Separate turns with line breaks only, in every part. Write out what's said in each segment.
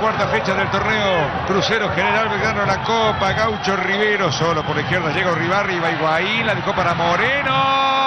cuarta fecha del torneo Crucero General Belgrano, la Copa. Gaucho Rivero solo por la izquierda, llega Uribarri, va Higuaín, la dejó para Moreno.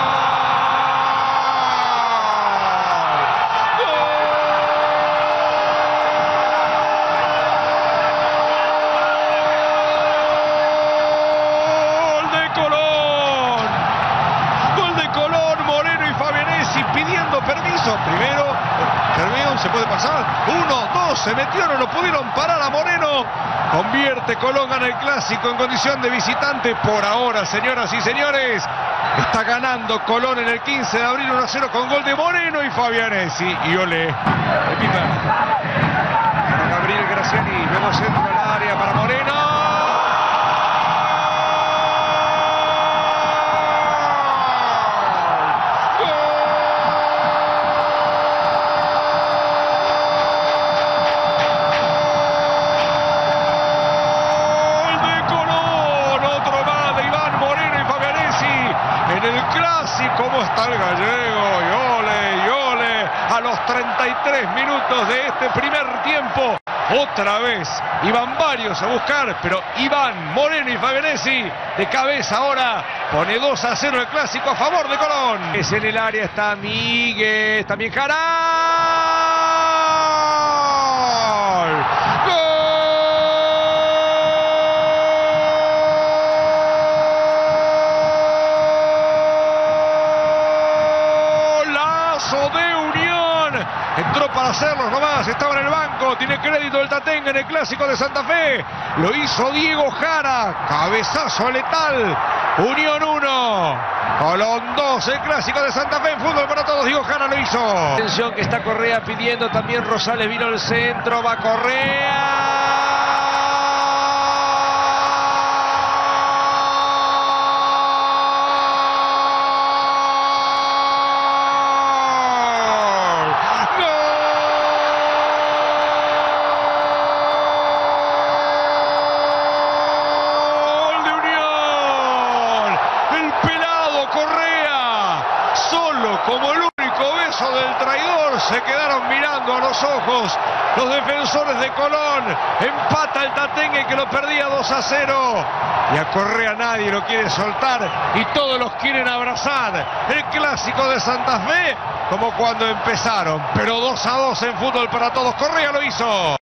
Pidiendo permiso, primero, Germión se puede pasar, 1-2, se metió, no lo pudieron parar a Moreno, convierte Colón, gana el clásico en condición de visitante, por ahora, señoras y señores, está ganando Colón en el 15 de abril 1-0 con gol de Moreno y Fabianesi, y ole, repita, Gabriel Graciani, luego centro al área para Moreno. En el clásico, ¿cómo está el gallego? Y ole, a los 33 minutos de este primer tiempo. Otra vez, iban varios a buscar, pero Iván, Moreno y Fabianesi de cabeza ahora. Pone 2-0 el clásico a favor de Colón. Es en el área, está Miguel, también Jara. De Unión, entró para hacerlo nomás, estaba en el banco, tiene crédito el Tatengue en el clásico de Santa Fe, lo hizo Diego Jara, cabezazo letal, Unión 1, Colón 2, el clásico de Santa Fe en fútbol para todos, Diego Jara lo hizo. Atención que está Correa pidiendo, también Rosales vino al centro, va Correa. Como el único beso del traidor, se quedaron mirando a los ojos los defensores de Colón. Empata el Tatengue que lo perdía 2-0. Y a Correa nadie lo quiere soltar y todos los quieren abrazar. El clásico de Santa Fe como cuando empezaron, pero 2-2 en fútbol para todos. Correa lo hizo.